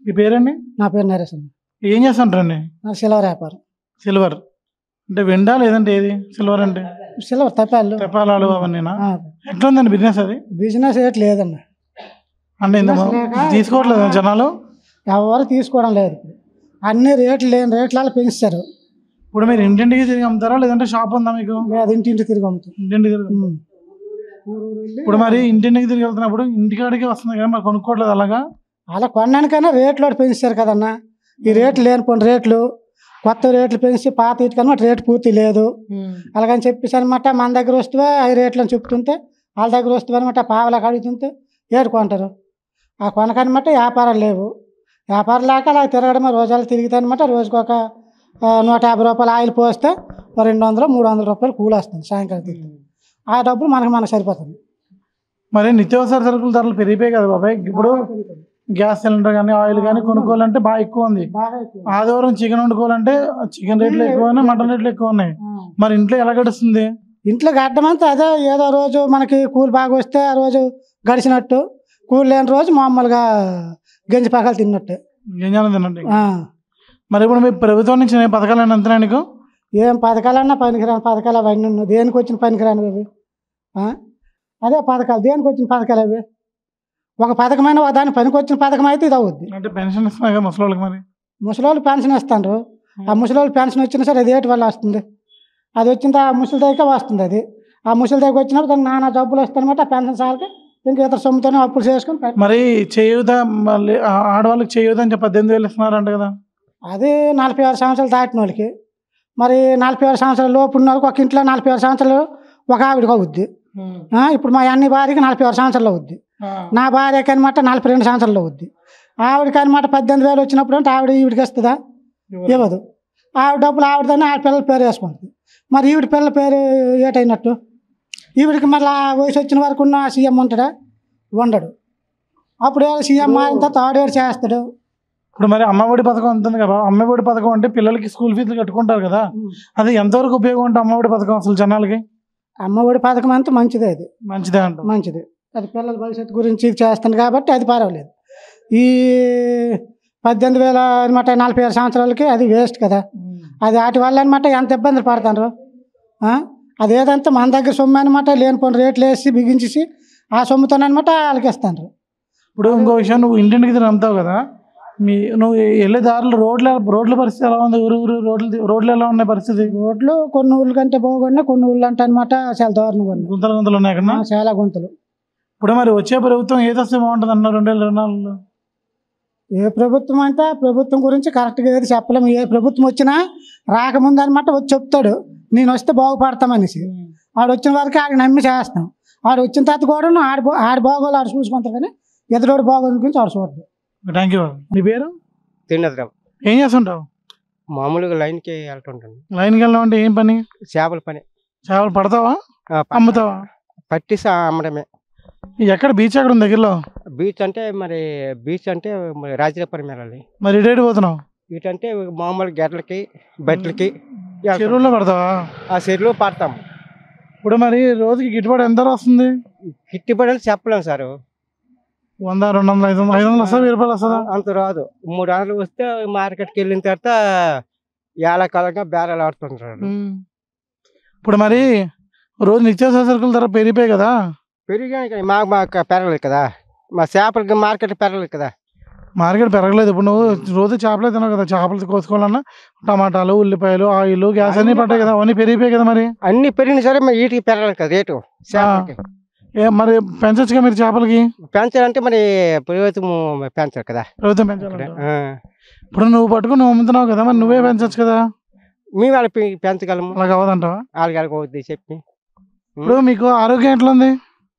మీ పేరండి? నా పేరు నరేష్ అండి. ఏం చేస్తుంటారండి? సిల్వర్ వ్యాపారం. సిల్వర్ అంటే వెండా లేదంటే ఏది సిల్వర్ అంటే? సిల్వర్ తపాలు తెప్పాలాలు అవన్నీనా? ఎట్లా ఉందండి బిజినెస్ అది? బిజినెస్ రేట్ లేదండి. అంటే తీసుకోవట్లేదు జనాలు, ఎవరు తీసుకోవడం లేదు. అన్ని రేట్లు లేని రేట్లలో పెంచుతారు. ఇప్పుడు మీరు ఇంటింటికి తిరిగి అమ్ముతారా లేదంటే షాప్ ఉందా మీకు? లేదు, ఇంటింటి తిరిగి అమ్ముతాం. ఇంటింటికి తిరిగి. ఇప్పుడు మరి ఇంటింటికి తిరిగి వెళ్తున్నప్పుడు ఇంటికాడికి వస్తుంది కదా, మరి కొనుక్కోవట్లేదు అలాగా? అలా కొనడానికైనా రేట్లు పెంచుతారు కదన్నా. ఈ రేట్లు లేనిపోయిన రేట్లు, కొత్త రేట్లు పెంచి పాత ఇటుకనమాట రేటు పూర్తి లేదు. అలాగని చెప్పేసి అనమాట మన దగ్గర వస్తే అవి రేట్లు అని చెప్తుంటే వాళ్ళ దగ్గర వస్తే అనమాట పావలకు అడుగుతుంటే ఏడు కొంటారు. ఆ కొనకనమాట వ్యాపారాలు లేవు. వ్యాపారం లేక అలా తిరగడమే రోజాలు తిరిగితే అనమాట రోజుకి ఒక 150 రూపాయలు ఆయిల్ పోస్తే 200-300 రూపాయలు కూలి వస్తుంది సాయంకాలం తిరిగి. ఆ డబ్బులు మనకు సరిపోతుంది. మరి నిత్యావసర సరుకుల ధరలు పెరిగిపోయాయి కదా బాబాయ్. ఇప్పుడు గ్యాస్ సిలిండర్ కానీ ఆయిల్ కానీ కొనుక్కోవాలంటే బాగా ఎక్కువ ఉంది. ఆదివారం చికెన్ వండుకోవాలంటే చికెన్ రేట్లు ఎక్కువ ఉన్నాయి, మటన్ రేట్లు ఎక్కువ ఉన్నాయి. మరి ఇంట్లో ఎలా గడుస్తుంది? ఇంట్లో గడ్డమంతా అదే, ఏదో రోజు మనకి కూలి బాగా వస్తే ఆ రోజు గడిచినట్టు, కూలి లేని రోజు మామూలుగా గంజి పకాలు తిన్నట్టు. గింజాలు తిన్నట్టు. మరి ఇప్పుడు మీ ప్రభుత్వం నుంచి పథకాలు అంతనా నీకు? ఏం పథకాలన్నా పనికిరాని పథకాలు అవన్నీ ఉన్నాయి. దేనికి వచ్చిన పనికిరాని అవి? అదే పథకాలు దేనికి వచ్చిన పథకాలు అవి? ఒక పథకమైన దాని పనికి వచ్చిన పథకం అయితే ఇది అవుద్ది. అంటే పెన్షన్ ఇస్తున్నా ముసలోళ్ళకి. మరి ముసలోళ్ళు పెన్షన్ ఇస్తారు. ఆ ముసలోళ్ళు పెన్షన్ వచ్చినా సరే అది ఏటి వల్ల వస్తుంది? అది వచ్చిన ఆ ముసలి దగ్గర వస్తుంది. అది ఆ ముసలి దగ్గర వచ్చినప్పుడు దానికి నానా జబ్బులు వస్తాయన్నమాట. ఆ పెన్షన్ సార్కి ఇంకా ఇతర సొమ్ముతోనే అప్పులు చేసుకుని. మరి చేయూత మళ్ళీ ఆడవాళ్ళకి చేయూత అని 18,000 ఇస్తున్నారంట కదా? అది 46 సంవత్సరాలు దాటిన వాళ్ళకి. మరి 46 సంవత్సరాల లోపు ఉన్న వాళ్ళకి ఒక ఇంట్లో 46 సంవత్సరాలు ఒక ఆవిడకి అవుద్ది. ఇప్పుడు మా అన్ని భార్యకి 46 సంవత్సరాలు అవుద్ది. నా భార్యకి అనమాట 42 సంవత్సరాలు అవుద్ది. ఆవిడకి అనమాట 18,000 వచ్చినప్పుడు అంటే ఆవిడ ఈవిడికి ఇస్తుందా? ఇవ్వదు. ఆవిడ డబ్బులు ఆవిడదని ఆవిడ పిల్లల పేరు వేసుకుంటుంది. మరి ఈవిడ పిల్లల పేరు ఏటైనట్టు? ఈవిడికి మళ్ళీ వయసు వచ్చిన వరకు ఉన్న సీఎం ఉంటాడా? ఉండడు. అప్పుడు సీఎం మారిన తర్వాత ఆడేడు చేస్తాడు. ఇప్పుడు మరి అమ్మఒడి పథకం ఉంటుంది కదా, అమ్మఒడి పథకం అంటే పిల్లలకి స్కూల్ ఫీజులు కట్టుకుంటారు కదా, అది ఎంతవరకు ఉపయోగం ఉంటుంది అమ్మఒడి పథకం అసలు జనాలకి? అమ్మఒడి పథకం అంతా మంచిదే. అది మంచిదే అంట. మంచిది. అది పిల్లల భవిష్యత్తు గురించి చేస్తుంది కాబట్టి అది పర్వాలేదు. ఈ 18,000 అనమాట 47 సంవత్సరాలకి అది వేస్ట్ కదా. అది వాటి వల్ల అనమాట ఎంత ఇబ్బందులు పడతారు. అది ఏదంతా మన దగ్గర సొమ్ము అనమాట లేనిపోయిన రేట్లు వేసి బిగించేసి ఆ సొమ్ముతోనమాట వాళ్ళకి ఇస్తాను. ఇప్పుడు ఇంకో విషయం, నువ్వు ఇంటింటికి తిరిగి అమ్ముతావు కదా, నువ్వు వెళ్ళే దారిలో రోడ్ల పరిస్థితి ఎలా ఉంది? రోడ్లు ఎలా ఉన్నాయి పరిస్థితి? రోడ్లు కొన్ని ఊళ్ళ కంటే బాగున్నాయి, కొన్ని ఊళ్ళు అంటే అనమాట చాలా దారుణంగా ఉన్నాయి. గుంతలు ఉన్నాయి అక్కడ, చాలా గుంతలు. ఇప్పుడు మరి వచ్చే ప్రభుత్వం ఏది వస్తే బాగుంటుంది అన్న 2024లో? ఏ ప్రభుత్వం అంటే ప్రభుత్వం గురించి కరెక్ట్గా ఏది చెప్పలేము. ఏ ప్రభుత్వం వచ్చినా రాకముందు అనమాట వచ్చి చెప్తాడు నేను వస్తే బాగుపడతామనేసి. ఆడు వచ్చిన వరకు ఆడికి నమ్మి చేస్తాం. ఆడు వచ్చిన తర్వాత కూడా ఆడి బాగోలు ఆడు చూసుకుంటారు, కానీ ఎదురోడు బాగోని గురించి ఆడు చూడదు. Thank you. నీ పేరు? తిన్నదిరావు. ఏం చేస్తుంటావు? మామూలుగా లైన్కి వెళ్తుంటాను. లైన్కి వెళ్ళడం అంటే ఏం పని? చేపల పని. చేపలు పడతావా అమ్ముతావా? పట్టిసి అమ్మడమే. ఎక్కడ బీచ్ ఎక్కడ ఉంది దగ్గరలో? బీచ్ అంటే మరి రాజరాపురం వెళ్ళాలి. మరి ఇటు పోతున్నావు? ఇటంటే మామూలు గెడ్లకి బట్టలకి చెరువుల్లో పడతావా? ఆ చెరువులో పడతాం. ఇప్పుడు మరి రోజుకి గిట్టుబాటు ఎంత వస్తుంది? గిట్టుబాటు అని చెప్పలేము సార్. 100, 200, 500 వస్తా, 1000 రూపాయలు వస్తుందా? అంత రాదు. 300 వస్తే మార్కెట్కి వెళ్ళిన తర్వాత ఏళ్ళకాలంగా బేరాలు ఆడుతుంటారు. ఇప్పుడు మరి రోజు నిత్యావసర సరుకుల ధర పెరిగిపోయాయి కదా? పెరిగాయి. మాకు పెరగలేదు కదా, మా చేపలకి మార్కెట్ పెరగలేదు కదా. మార్కెట్ పెరగలేదు. ఇప్పుడు నువ్వు రోజు చేపలే తిన్నావు కదా, చేపలు కోసుకోవాలన్నా టమాటాలు, ఉల్లిపాయలు, ఆయిల్, గ్యాస్ అన్ని పడ్డాయి కదా, అవన్నీ పెరిగిపోయాయి కదా. మరి అన్ని పెరిగిన సరే మరి వీటికి పెరగలేదు కదా రేటు. మరి పెంచొచ్చుగా మీరు చేపలకి? పెంచాలంటే మరి ప్రభుత్వం పెంచాలి కదా. ప్రభుత్వం పెంచాలి. ఇప్పుడు నువ్వు పట్టుకుని నువ్వు అమ్ముతున్నావు కదా, మరి నువ్వే పెంచొచ్చు కదా. మేము వాళ్ళకి పెంచగలము. అలా కావదంటావా? వాళ్ళకి అవుద్ది చెప్పి. ఇప్పుడు మీకు ఆరోగ్యం ఎట్లా ఉంది?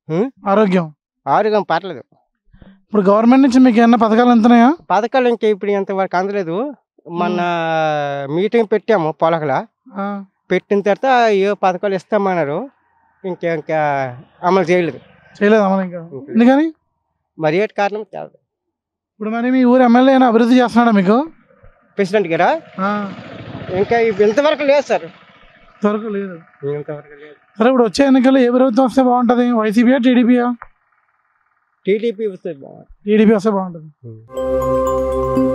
ఆరోగ్యం పర్లేదు. ఇప్పుడు గవర్నమెంట్ నుంచి మీకు ఏమన్నా పథకాలు అందుతున్నాయా? పథకాలు ఇంకా ఇప్పుడు ఎంతవరకు అందలేదు. మొన్న మీటింగ్ పెట్టాము పొలకలా. పెట్టిన తర్వాత ఏ పథకాలు ఇస్తామన్నారు, ఇంకా అమలు చేయలేదు. అమలు ఇంకా ఎందుకని? మరి ఏంటి కారణం తెలియదు. ఇప్పుడు మరి మీ ఊరు ఎమ్మెల్యే అభివృద్ధి చేస్తున్నాడా మీకు? ప్రెసిడెంట్ గారా? ఇంకా ఇంతవరకు లేదు సార్. ఇంతవరకు లేదు. సరే, ఇప్పుడు వచ్చే ఎన్నికల్లో ఏ ప్రభుత్వం వస్తే బాగుంటుంది? వైసీపీయా, టీడీపీయా? టీడీపీ వస్తే బాగుంది. టీడీపీ వస్తే బాగుంటుంది.